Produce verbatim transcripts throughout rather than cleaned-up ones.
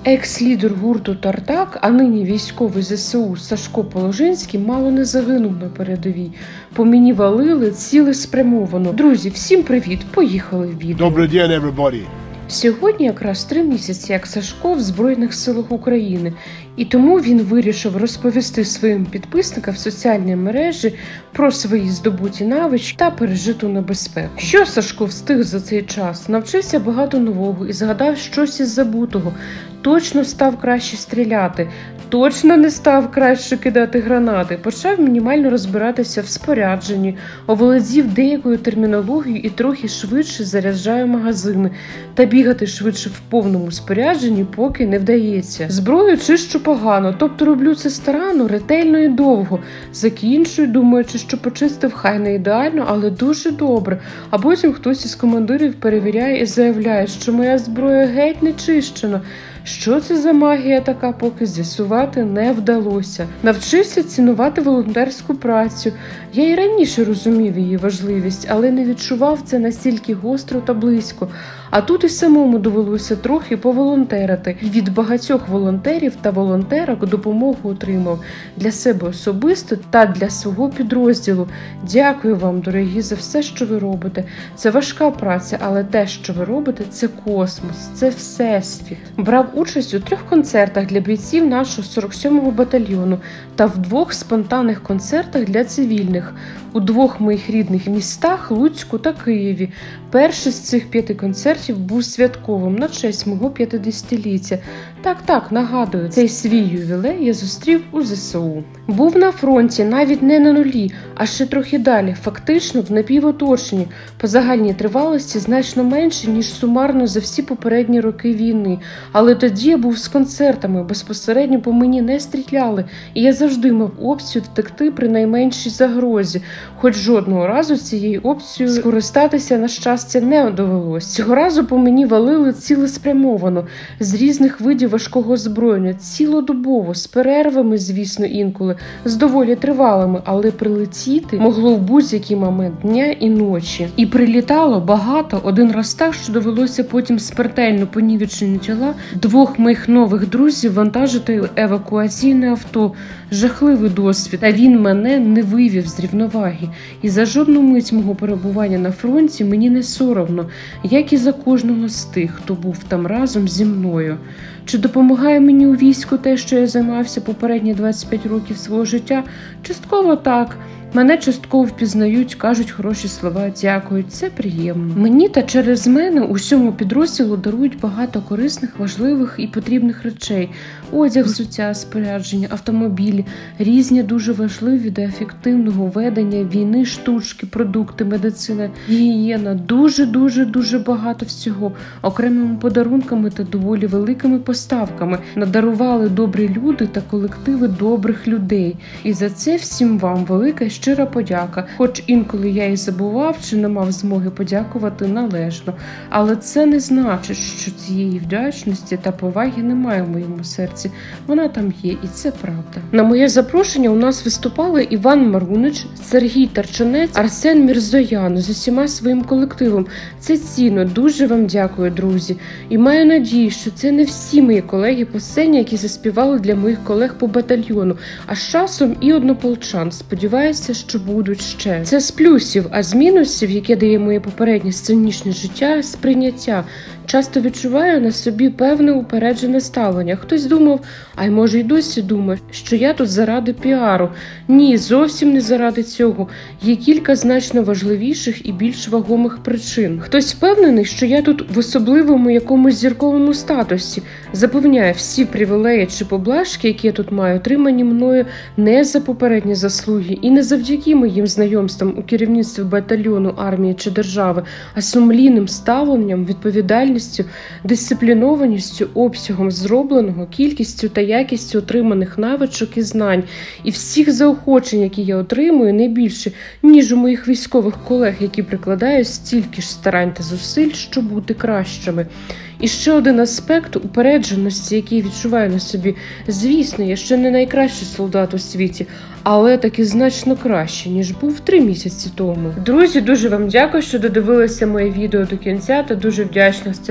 Екс-лідер гурту «Тартак», а нині військовий зе се у Сашко Положинський мало не загинув на передовій. По мені валили цілеспрямовано. Друзі, всім привіт, поїхали в відео. Добрий день, everybody! Сьогодні якраз три місяці, як Сашко в Збройних силах України, і тому він вирішив розповісти своїм підписникам в соціальній мережі про свої здобуті навички та пережиту небезпеку. Що Сашко встиг за цей час? Навчився багато нового і згадав щось із забутого. Точно став краще стріляти, точно не став краще кидати гранати, почав мінімально розбиратися в спорядженні, оволодів деякою термінологією і трохи швидше заряджає магазини, та бігати швидше в повному спорядженні поки не вдається. Зброю чищу погано, тобто роблю це старанно, ретельно і довго. Закінчую, думаючи, що почистив хай не ідеально, але дуже добре. А потім хтось із командирів перевіряє і заявляє, що моя зброя геть не чищена. Що це за магія така, поки з'ясувати не вдалося. Навчився цінувати волонтерську працю. Я і раніше розумів її важливість, але не відчував це настільки гостро та близько. А тут і самому довелося трохи поволонтерити. І від багатьох волонтерів та волонтерок допомогу отримав для себе особисто та для свого підрозділу. Дякую вам, дорогі, за все, що ви робите. Це важка праця, але те, що ви робите, це космос, це всесвіт. Брав участь у трьох концертах для бійців нашого сорок сьомого батальйону та в двох спонтанних концертах для цивільних у двох моїх рідних містах – Луцьку та Києві. Перший з цих п'яти концертів був святковим на честь мого п'ятдесятиліття. Так-так, нагадую, цей свій ювілей я зустрів у зе се у. Був на фронті, навіть не на нулі, а ще трохи далі, фактично в напівоточенні, по загальній тривалості значно менше, ніж сумарно за всі попередні роки війни. Але тоді я був з концертами, безпосередньо по мені не стріляли, і я завжди мав опцію втекти при найменшій загрозі. Хоч жодного разу цією опцією скористатися, на щастя, не довелось. Цього разу по мені валили цілеспрямовано, з різних видів важкого озброєння, цілодобово, з перервами, звісно, інколи, з доволі тривалими, але прилетіти могло в будь-який момент дня і ночі. І прилітало багато, один раз так, що довелося потім смертельно понівечені тіла двох моїх нових друзів вантажити евакуаційне авто. Жахливий досвід, та він мене не вивів з рівноваги. І за жодну мить мого перебування на фронті мені не соромно, як і за кожного з тих, хто був там разом зі мною. Чи допомагає мені у війську те, що я займався попередні двадцять п'ять років свого життя? Частково так. Мене частково впізнають, кажуть хороші слова, дякують, це приємно. Мені та через мене усьому підрозділу дарують багато корисних, важливих і потрібних речей. Одяг, взуття, спорядження, автомобілі, різні дуже важливі для ефективного ведення війни, штучки, продукти, медицина, гігієна. Дуже-дуже-дуже багато всього. Окремими подарунками та доволі великими поставками надарували добрі люди та колективи добрих людей. І за це всім вам велика щира подяка, хоч інколи я і забував, чи не мав змоги подякувати належно. Але це не значить, що цієї вдячності та поваги немає в моєму серці. Вона там є, і це правда. На моє запрошення у нас виступали Іван Марунич, Сергій Тарчанець, Арсен Мірзоян з усіма своїм колективом. Це цінно, дуже вам дякую, друзі. І маю надію, що це не всі мої колеги по сцені, які заспівали для моїх колег по батальйону, а з часом і однополчан. Сподіваюся, що будуть ще. Це з плюсів, а з мінусів, яке дає моє попереднє сценічне життя, сприйняття. Часто відчуваю на собі певне упереджене ставлення. Хтось думав, а й може й досі думає, що я тут заради піару. Ні, зовсім не заради цього. Є кілька значно важливіших і більш вагомих причин. Хтось впевнений, що я тут в особливому якомусь зірковому статусі. Запевняє, всі привілеї чи поблажки, які я тут маю, отримані мною не за попередні заслуги і не завдяки моїм знайомствам у керівництві батальйону, армії чи держави, а сумлінним ставленням, відповідальністю, дисциплінованістю, обсягом зробленого, кількістю та якістю отриманих навичок і знань. І всіх заохочень, які я отримую, не більше, ніж у моїх військових колег, які прикладають стільки ж старань та зусиль, щоб бути кращими. І ще один аспект упередженості, який відчуваю на собі. Звісно, я ще не найкращий солдат у світі, але таки значно краще, ніж був три місяці тому. Друзі, дуже вам дякую, що додивилися моє відео до кінця, та дуже вдячна Сашку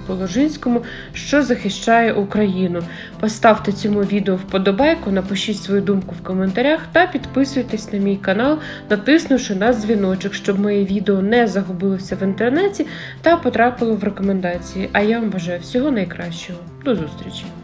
Положинському, що захищає Україну. Поставте цьому відео вподобайку, напишіть свою думку в коментарях та підписуйтесь на мій канал, натиснувши на дзвіночок, щоб моє відео не загубилося в інтернеті та потрапило в рекомендації. А я вам бажаю всього найкращого. До зустрічі!